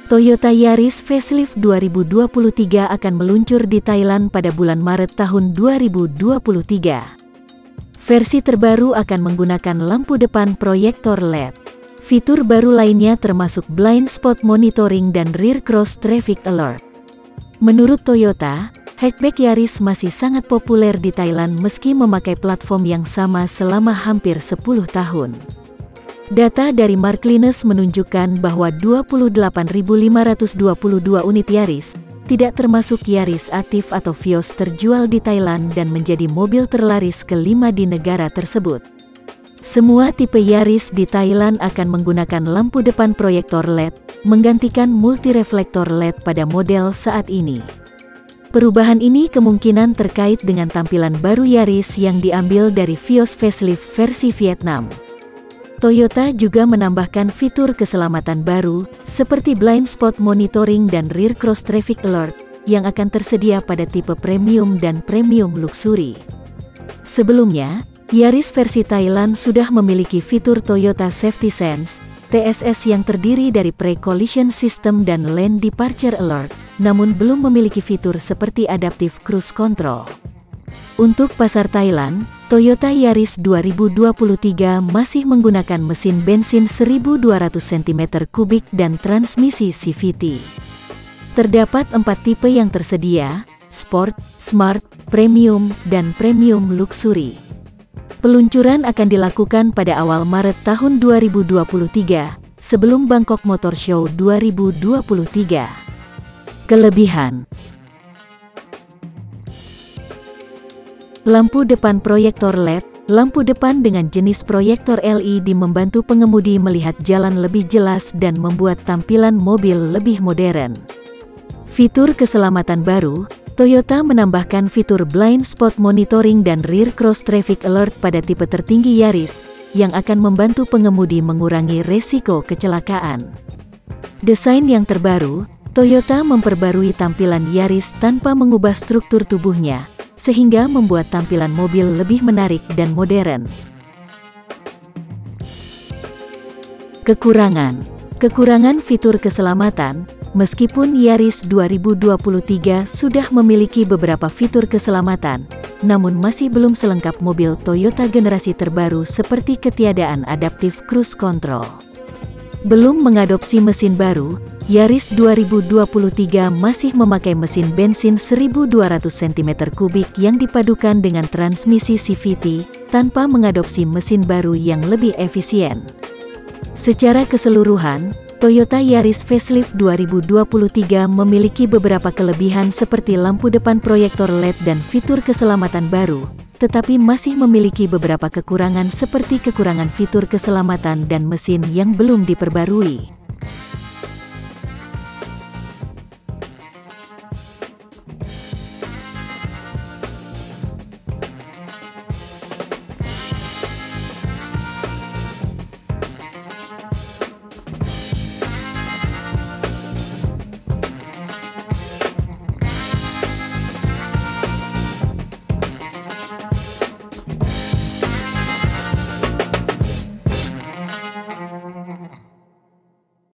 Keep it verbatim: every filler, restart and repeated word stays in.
Toyota Yaris Facelift dua ribu dua puluh tiga akan meluncur di Thailand pada bulan Maret tahun dua ribu dua puluh tiga. Versi terbaru akan menggunakan lampu depan proyektor L E D. Fitur baru lainnya termasuk blind spot monitoring dan rear cross traffic alert. Menurut Toyota, hatchback Yaris masih sangat populer di Thailand meski memakai platform yang sama selama hampir sepuluh tahun. Data dari Markliness menunjukkan bahwa dua puluh delapan ribu lima ratus dua puluh dua unit Yaris, tidak termasuk Yaris Active atau Vios, terjual di Thailand dan menjadi mobil terlaris kelima di negara tersebut. Semua tipe Yaris di Thailand akan menggunakan lampu depan proyektor L E D, menggantikan multireflektor L E D pada model saat ini. Perubahan ini kemungkinan terkait dengan tampilan baru Yaris yang diambil dari Vios Facelift versi Vietnam. Toyota juga menambahkan fitur keselamatan baru, seperti blind spot monitoring dan rear cross traffic alert, yang akan tersedia pada tipe premium dan premium luxury. Sebelumnya, Yaris versi Thailand sudah memiliki fitur Toyota Safety Sense, T S S yang terdiri dari Pre-Collision System dan Lane Departure Alert, namun belum memiliki fitur seperti Adaptive Cruise Control. Untuk pasar Thailand, Toyota Yaris dua ribu dua puluh tiga masih menggunakan mesin bensin seribu dua ratus sentimeter kubik dan transmisi C V T. Terdapat empat tipe yang tersedia, Sport, Smart, Premium, dan Premium Luxury. Peluncuran akan dilakukan pada awal Maret tahun dua ribu dua puluh tiga, sebelum Bangkok Motor Show dua ribu dua puluh tiga. Kelebihan: lampu depan proyektor L E D. Lampu depan dengan jenis proyektor L E D membantu pengemudi melihat jalan lebih jelas dan membuat tampilan mobil lebih modern. Fitur keselamatan baru, Toyota menambahkan fitur blind spot monitoring dan rear cross traffic alert pada tipe tertinggi Yaris, yang akan membantu pengemudi mengurangi resiko kecelakaan. Desain yang terbaru, Toyota memperbarui tampilan Yaris tanpa mengubah struktur tubuhnya, sehingga membuat tampilan mobil lebih menarik dan modern. Kekurangan: Kekurangan fitur keselamatan. Meskipun Yaris dua ribu dua puluh tiga sudah memiliki beberapa fitur keselamatan, namun masih belum selengkap mobil Toyota generasi terbaru seperti ketiadaan Adaptive Cruise Control. Belum mengadopsi mesin baru, Yaris dua ribu dua puluh tiga masih memakai mesin bensin seribu dua ratus sentimeter kubik yang dipadukan dengan transmisi C V T, tanpa mengadopsi mesin baru yang lebih efisien. Secara keseluruhan, Toyota Yaris Facelift dua ribu dua puluh tiga memiliki beberapa kelebihan seperti lampu depan proyektor L E D dan fitur keselamatan baru, tetapi masih memiliki beberapa kekurangan seperti kekurangan fitur keselamatan dan mesin yang belum diperbarui.